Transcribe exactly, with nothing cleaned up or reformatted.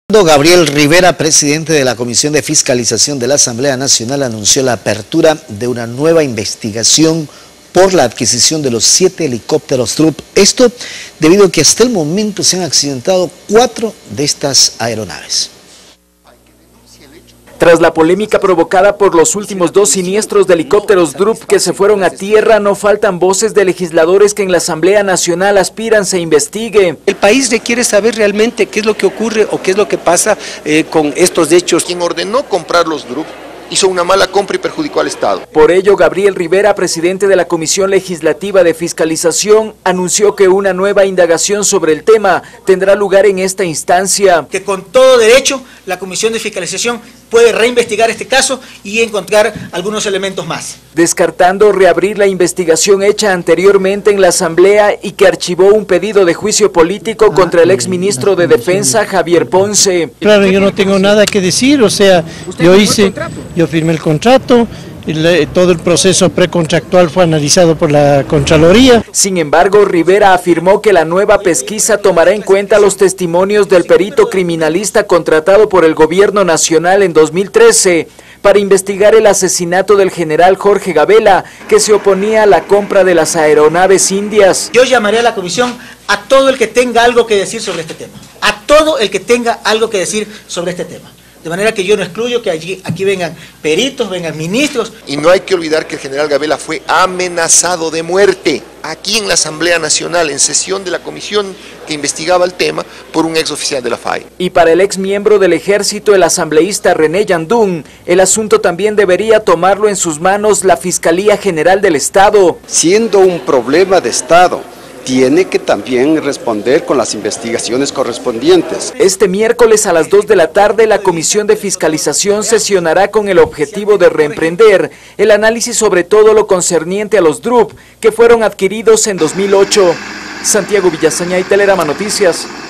Gabriel Rivera, presidente de la Comisión de Fiscalización de la Asamblea Nacional, anunció la apertura de una nueva investigación por la adquisición de los siete helicópteros Drup. Esto debido a que hasta el momento se han accidentado cuatro de estas aeronaves. Tras la polémica provocada por los últimos dos siniestros de helicópteros Drup que se fueron a tierra, no faltan voces de legisladores que en la Asamblea Nacional aspiran se investigue. El país requiere saber realmente qué es lo que ocurre o qué es lo que pasa eh, con estos hechos. Quien ordenó comprar los Drup hizo una mala compra y perjudicó al Estado. Por ello, Gabriel Rivera, presidente de la Comisión Legislativa de Fiscalización, anunció que una nueva indagación sobre el tema tendrá lugar en esta instancia. Que con todo derecho la Comisión de Fiscalización puede reinvestigar este caso y encontrar algunos elementos más. Descartando reabrir la investigación hecha anteriormente en la Asamblea y que archivó un pedido de juicio político contra el exministro de Defensa, Javier Ponce. Claro, yo no tengo nada que decir, o sea, yo hice, yo firmé el contrato, el, todo el proceso precontractual fue analizado por la Contraloría. Sin embargo, Rivera afirmó que la nueva pesquisa tomará en cuenta los testimonios del perito criminalista contratado por el Gobierno Nacional en dos mil trece para investigar el asesinato del general Jorge Gabela, que se oponía a la compra de las aeronaves indias. Yo llamaré a la comisión a todo el que tenga algo que decir sobre este tema, a todo el que tenga algo que decir sobre este tema. De manera que yo no excluyo que allí, aquí vengan peritos, vengan ministros. Y no hay que olvidar que el general Gabela fue amenazado de muerte aquí en la Asamblea Nacional, en sesión de la comisión que investigaba el tema, por un ex oficial de la F A I. Y para el ex miembro del Ejército, el asambleísta René Yandún, el asunto también debería tomarlo en sus manos la Fiscalía General del Estado. Siendo un problema de Estado, tiene que también responder con las investigaciones correspondientes. Este miércoles a las dos de la tarde la Comisión de Fiscalización sesionará con el objetivo de reemprender el análisis sobre todo lo concerniente a los Drup que fueron adquiridos en dos mil ocho. Santiago Villasañay, Telerama Noticias.